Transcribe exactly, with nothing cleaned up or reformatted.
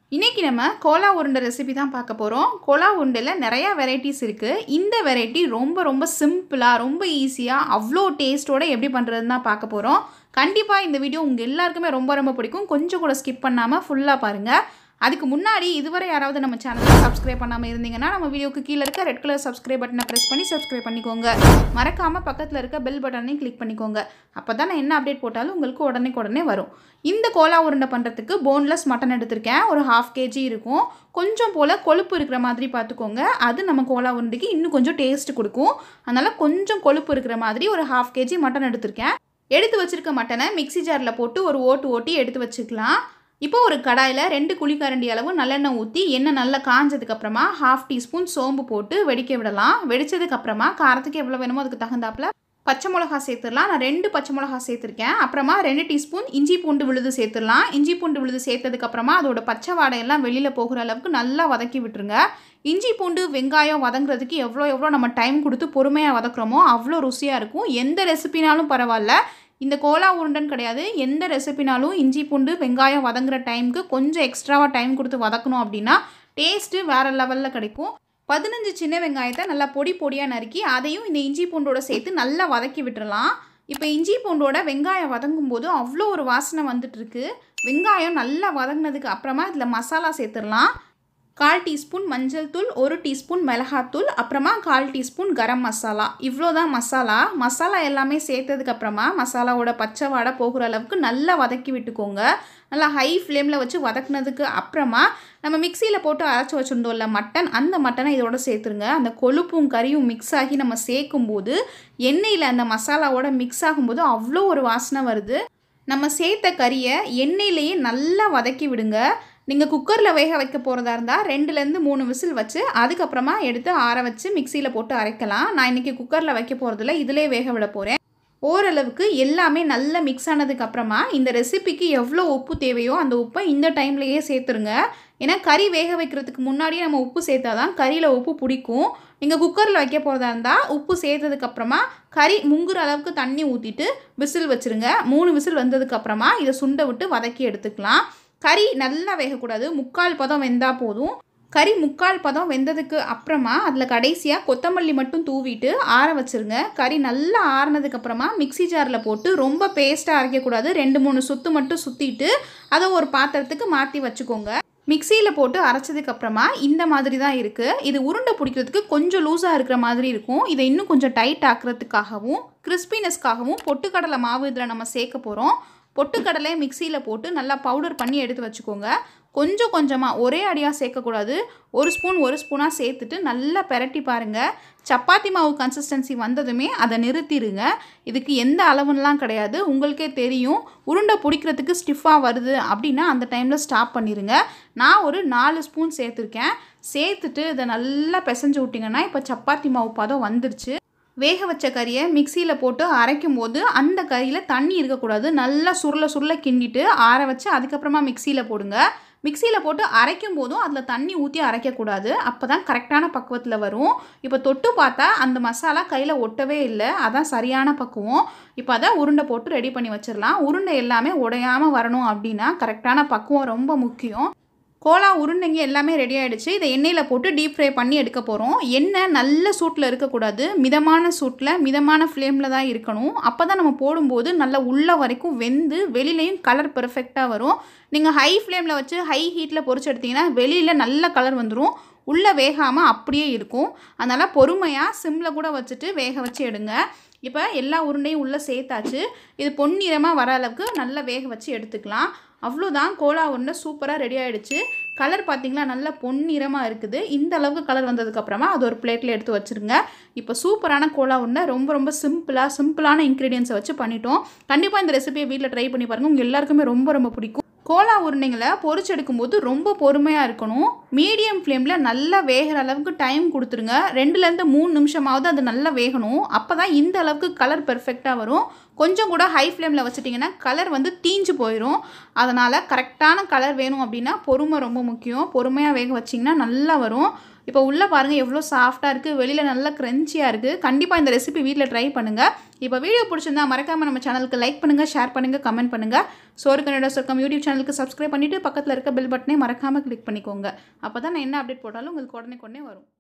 இன்னைக்கு நம்ம கோலா உருண்டை ரெசிபி தான் பார்க்க போகிறோம். கோலா உருண்டையில் நிறையா வெரைட்டிஸ் இருக்குது. இந்த வெரைட்டி ரொம்ப ரொம்ப சிம்பிளாக ரொம்ப ஈஸியாக அவ்வளோ டேஸ்ட்டோடு எப்படி பண்ணுறதுன்னு தான் பார்க்க போகிறோம். கண்டிப்பாக இந்த வீடியோ உங்கள் எல்லாருக்குமே ரொம்ப ரொம்ப பிடிக்கும். கொஞ்சம் கூட ஸ்கிப் பண்ணாமல் ஃபுல்லாக பாருங்கள். அதுக்கு முன்னாடி இதுவரை யாராவது நம்ம சேனலை சப்ஸ்கிரைப் பண்ணாமல் இருந்தீங்கன்னா நம்ம வீடியோக்கு கீழே இருக்க ரெட் கலர் சப்ஸ்கிரைப் பட்டனை ப்ரெஸ் பண்ணி சப்ஸ்கிரைப் பண்ணிக்கோங்க. மறக்காமல் பக்கத்தில் இருக்க பெல் பட்டனையும் கிளிக் பண்ணிக்கோங்க. அப்போ தான் நான் என்ன அப்டேட் போட்டாலும் உங்களுக்கு உடனே உடனே வரும். இந்த கோலா உருண்டை பண்ணுறதுக்கு போன்லெஸ் மட்டன் எடுத்திருக்கேன். ஒரு ஹாஃப் கேஜி இருக்கும். கொஞ்சம் போல் கொழுப்பு இருக்கிற மாதிரி பார்த்துக்கோங்க. அது நம்ம கோலா உருண்டைக்கு இன்னும் கொஞ்சம் டேஸ்ட் கொடுக்கும். அதனால் கொஞ்சம் கொழுப்பு இருக்கிற மாதிரி ஒரு ஹாஃப் கேஜி மட்டன் எடுத்திருக்கேன். எடுத்து வச்சுருக்க மட்டனை மிக்சி ஜாரில் போட்டு ஒரு ஓட்டு ஓட்டி எடுத்து வச்சுக்கலாம். இப்போ ஒரு கடாயில் ரெண்டு குழிக்கரண்டி அளவு நல்லெண்ணெய் ஊற்றி எண்ணெய் நல்லா காஞ்சதுக்கப்புறமா ஹாஃப் டீஸ்பூன் சோம்பு போட்டு வெடிக்க விடலாம். வெடித்ததுக்கப்புறமா காரத்துக்கு எவ்வளோ வேணுமோ அதுக்கு தகுந்தாப்பில் பச்சை மிளகா சேர்த்துடலாம். நான் ரெண்டு பச்சை மிளகா சேர்த்துருக்கேன். அப்புறமா ரெண்டு டீஸ்பூன் இஞ்சி பூண்டு விழுது சேர்த்துடலாம். இஞ்சி பூண்டு விழுது சேர்த்ததுக்கப்புறமா அதோட பச்சை வாடையெல்லாம் வெளியில் போகிற அளவுக்கு நல்லா வதக்கி விட்டுருங்க. இஞ்சி பூண்டு வெங்காயம் வதங்குறதுக்கு எவ்வளோ எவ்வளோ நம்ம டைம் கொடுத்து பொறுமையாக வதக்குறோமோ அவ்வளோ ருசியாக இருக்கும். எந்த ரெசிபினாலும் பரவாயில்ல, இந்த கோலா உருண்டைன்னு கிடையாது, எந்த ரெசிபினாலும் இஞ்சி பூண்டு வெங்காயம் வதங்குற டைமுக்கு கொஞ்சம் எக்ஸ்ட்ராவாக டைம் கொடுத்து வதக்கணும் அப்படின்னா டேஸ்ட்டு வேறு லெவலில் கிடைக்கும். பதினஞ்சு சின்ன வெங்காயத்தை நல்லா பொடி பொடியாக நறுக்கி அதையும் இந்த இஞ்சி பூண்டோட சேர்த்து நல்லா வதக்கி விட்டுறலாம். இப்போ இஞ்சி பூண்டோட வெங்காயம் வதங்கும் போது அவ்வளோ ஒரு வாசனை வந்துட்டுருக்கு. வெங்காயம் நல்லா வதங்கினதுக்கு அப்புறமா இதில் மசாலா சேர்த்துடலாம். கால் டீஸ்பூன் மஞ்சள் தூள், ஒரு டீஸ்பூன் மிளகாத்தூள், அப்புறமா கால் டீஸ்பூன் கரம் மசாலா. இவ்வளோ தான் மசாலா. மசாலா எல்லாமே சேர்த்ததுக்கப்புறமா மசாலாவோட பச்சை வாடை போகிற அளவுக்கு நல்லா வதக்கி விட்டுக்கோங்க. நல்லா ஹை ஃப்ளேமில் வச்சு வதக்குனதுக்கு அப்புறமா நம்ம மிக்சியில் போட்டு அரைச்சி வச்சுருந்தோம்ல மட்டன், அந்த மட்டனை இதோட சேர்த்துருங்க. அந்த கொழுப்பும் கறியும் மிக்ஸ் ஆகி நம்ம சேர்க்கும்போது எண்ணெயில் அந்த மசாலாவோட மிக்ஸ் ஆகும்போது அவ்வளோ ஒரு வாசனை வருது. நம்ம சேர்த்த கறியை எண்ணெயிலேயே நல்லா வதக்கி விடுங்க. நீங்கள் குக்கரில் வேக வைக்க போகிறதா இருந்தால் ரெண்டுலேருந்து மூணு விசில் வச்சு அதுக்கப்புறமா எடுத்து ஆற வச்சு மிக்சியில் போட்டு அரைக்கலாம். நான் இன்றைக்கி குக்கரில் வைக்க போகிறதில்ல, இதிலே வேக விட போகிறேன். ஓரளவுக்கு எல்லாமே நல்லா மிக்ஸ் ஆனதுக்கப்புறமா இந்த ரெசிபிக்கு எவ்வளோ உப்பு தேவையோ அந்த உப்பை இந்த டைம்லையே சேர்த்துருங்க. ஏன்னா கறி வேக வைக்கிறதுக்கு முன்னாடியே நம்ம உப்பு சேர்த்தா தான் கறியில் உப்பு பிடிக்கும். நீங்கள் குக்கரில் வைக்க போகிறதா இருந்தால் உப்பு சேர்த்ததுக்கப்புறமா கறி முங்குற அளவுக்கு தண்ணி ஊற்றிட்டு விசில் வச்சுருங்க. மூணு விசில் வந்ததுக்கப்புறமா இதை சுண்டை விட்டு வதக்கி எடுத்துக்கலாம். கறி நல்லா வேகக்கூடாது, முக்கால் பதம் வெந்தால் போதும். கறி முக்கால் பதம் வெந்ததுக்கு அப்புறமா அதில் கடைசியாக கொத்தமல்லி மட்டும் தூவிட்டு ஆற வச்சுருங்க. கறி நல்லா ஆறினதுக்கப்புறமா மிக்சி ஜாரில் போட்டு ரொம்ப பேஸ்ட்டாக அரைக்கக்கூடாது, ரெண்டு மூணு சுற்று மட்டும் சுற்றிட்டு அதை ஒரு பாத்திரத்துக்கு மாற்றி வச்சுக்கோங்க. மிக்சியில் போட்டு அரைச்சதுக்கப்புறமா இந்த மாதிரி தான் இருக்குது. இது உருண்டை பிடிக்கிறதுக்கு கொஞ்சம் லூஸாக இருக்கிற மாதிரி இருக்கும். இதை இன்னும் கொஞ்சம் டைட் ஆக்கிறதுக்காகவும் கிறிஸ்பினஸ்க்காகவும் பொட்டுக்கடலை மாவு இதில் நம்ம சேர்க்க போகிறோம். பொட்டுக்கடலை மிக்சியில் போட்டு நல்லா பவுடர் பண்ணி எடுத்து வச்சுக்கோங்க. கொஞ்சம் கொஞ்சமாக ஒரே அடியாக சேர்க்கக்கூடாது, ஒரு ஸ்பூன் ஒரு ஸ்பூனாக சேர்த்துட்டு நல்லா பெரட்டி பாருங்கள். சப்பாத்தி மாவு கன்சிஸ்டன்சி வந்ததுமே அதை நிறுத்திடுங்க. இதுக்கு எந்த அளவுன்னெலாம் கிடையாது, உங்களுக்கே தெரியும். உருண்டை பிடிக்கிறதுக்கு ஸ்டிஃபாக வருது அப்படின்னா அந்த டைமில் ஸ்டாப் பண்ணிடுங்க. நான் ஒரு நாலு ஸ்பூன் சேர்த்துருக்கேன். சேர்த்துட்டு இதை நல்லா பிசைஞ்சு விட்டிங்கன்னா இப்போ சப்பாத்தி மாவு பதம் வந்துருச்சு. வேக வச்ச கறியை மிக்சியில் போட்டு அரைக்கும் போது அந்த கறியில் தண்ணி இருக்கக்கூடாது. நல்லா சுருள சுருள கிண்டிட்டு ஆற வச்சு அதுக்கப்புறமா மிக்சியில் போடுங்க. மிக்சியில் போட்டு அரைக்கும் போதும் அதில் தண்ணி ஊற்றி அரைக்கக்கூடாது, அப்போ தான் கரெக்டான பக்குவத்தில் வரும். இப்போ தொட்டு பார்த்தா அந்த மசாலா கையில் ஒட்டவே இல்லை, அதான் சரியான பக்குவம். இப்போ அதை உருண்டை போட்டு ரெடி பண்ணி வச்சிடலாம். உருண்டை எல்லாமே உடையாமல் வரணும் அப்படின்னா கரெக்டான பக்குவம் ரொம்ப முக்கியம். கோலா உருண்டைங்க எல்லாமே ரெடி ஆகிடுச்சு. இதை எண்ணெயில் போட்டு டீப் ஃப்ரை பண்ணி எடுக்க போகிறோம். எண்ணெய் நல்ல சூட்டில் இருக்கக்கூடாது, மிதமான சூட்டில் மிதமான ஃப்ளேமில் தான் இருக்கணும். அப்போ தான் நம்ம போடும்போது நல்லா உள்ள வரைக்கும் வெந்து வெளியிலையும் கலர் பெர்ஃபெக்டாக வரும். நீங்கள் ஹை ஃப்ளேமில் வச்சு ஹை ஹீட்டில் பொரிச்சு எடுத்திங்கன்னா வெளியில் நல்ல கலர் வந்துடும், உள்ளே வேகாமல் அப்படியே இருக்கும். அதனால் பொறுமையாக சிம்மில் கூட வச்சுட்டு வேக வச்சு எடுங்க. இப்போ எல்லா உருண்டையும் உள்ளே சேர்த்தாச்சு. இது பொன்னிறமாக வர அளவுக்கு நல்லா வேக வச்சு எடுத்துக்கலாம். அவ்வளோதான், கோலா உருண்டை சூப்பராக ரெடி ஆகிடுச்சு. கலர் பார்த்திங்களா நல்லா பொன்னிறமாக இருக்குது. இந்த அளவுக்கு கலர் வந்ததுக்கப்புறமா அது ஒரு பிளேட்டில் எடுத்து வச்சுருங்க. இப்போ சூப்பரான கோலா உருண்டை ரொம்ப ரொம்ப சிம்பிளாக சிம்பிளான இன்க்ரீடியன்ஸை வச்சு பண்ணிட்டோம். கண்டிப்பாக இந்த ரெசிபியை வீட்டில் ட்ரை பண்ணி பாருங்கள், உங்கள் எல்லாருக்குமே ரொம்ப ரொம்ப பிடிக்கும். கோலா உருண்டைங்களை பொரிச்சு எடுக்கும்போது ரொம்ப பொறுமையாக இருக்கணும். மீடியம் ஃப்ளேமில் நல்லா வேகிற அளவுக்கு டைம் கொடுத்துருங்க. ரெண்டுலேருந்து மூணு நிமிஷமாவது அது நல்லா வேகணும். அப்போ தான் இந்த அளவுக்கு கலர் பெர்ஃபெக்டாக வரும். கொஞ்சம் கூட ஹை ஃப்ளேமில் வச்சுட்டிங்கன்னா கலர் வந்து தீஞ்சு போயிடும். அதனால் கரெக்டான கலர் வேணும் அப்படின்னா பொறுமை ரொம்ப முக்கியம். பொறுமையாக வேக வச்சிங்கன்னா நல்லா வரும். இப்போ உள்ளே பாருங்கள் எவ்வளோ சாஃப்டாக இருக்குது, வெளியில் நல்லா க்ரன்ச்சியாக இருக்குது. கண்டிப்பாக இந்த ரெசிபி வீட்டில் ட்ரை பண்ணுங்கள். இப்போ வீடியோ பிடிச்சிருந்தா மறக்காமல் நம்ம சேனலுக்கு லைக் பண்ணுங்கள், ஷேர் பண்ணுங்கள், கமெண்ட் பண்ணுங்கள். சோறு கன்னடா சொர்க்கம் யூடியூப் சேனலுக்கு சப்ஸ்கிரைப் பண்ணிவிட்டு பக்கத்தில் இருக்க பெல் பட்டனை மறக்காமல் கிளிக் பண்ணிக்கோங்க. அப்போ தான் நான் என்ன அப்டேட் போட்டாலும் உங்களுக்கு உடனே உடனே வரும்.